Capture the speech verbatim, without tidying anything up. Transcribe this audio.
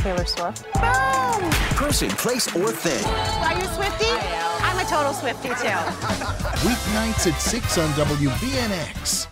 Taylor Swift. Boom! Person, place, or thing. Are you a Swiftie? I'm a total Swiftie, too. Weeknights at six on W B N X.